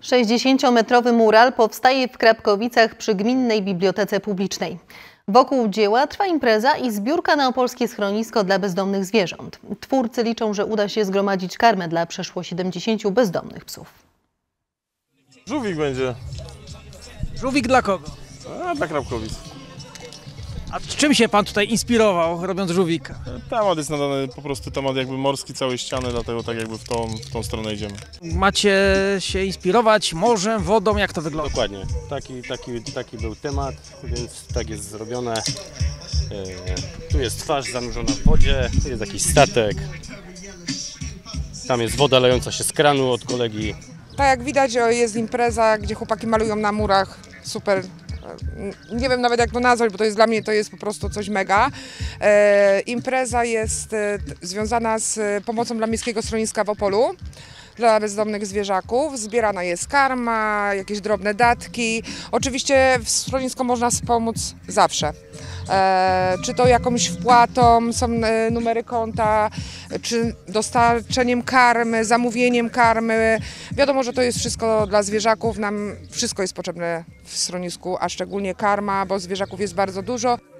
60-metrowy mural powstaje w Krapkowicach przy Gminnej Bibliotece Publicznej. Wokół dzieła trwa impreza i zbiórka na opolskie schronisko dla bezdomnych zwierząt. Twórcy liczą, że uda się zgromadzić karmę dla przeszło 70 bezdomnych psów. Żółwik będzie. Żółwik dla kogo? A dla Krapkowic. A czym się pan tutaj inspirował, robiąc żółwika? Temat jest nadany, po prostu temat jakby morski, całej ściany, dlatego tak jakby w tą stronę idziemy. Macie się inspirować morzem, wodą, jak to wygląda? Dokładnie, taki był temat, więc tak jest zrobione. Tu jest twarz zanurzona w wodzie, tu jest jakiś statek. Tam jest woda lejąca się z kranu od kolegi. Tak jak widać, jest impreza, gdzie chłopaki malują na murach, super. Nie wiem nawet jak to nazwać, bo to jest dla mnie to jest po prostu coś mega. Impreza jest związana z pomocą dla Miejskiego Schroniska w Opolu dla bezdomnych zwierzaków. Zbierana jest karma, jakieś drobne datki. Oczywiście w schronisku można wspomóc zawsze. Czy to jakąś wpłatą, są numery konta, czy dostarczeniem karmy, zamówieniem karmy. Wiadomo, że to jest wszystko dla zwierzaków, nam wszystko jest potrzebne w schronisku, a szczególnie karma, bo zwierzaków jest bardzo dużo.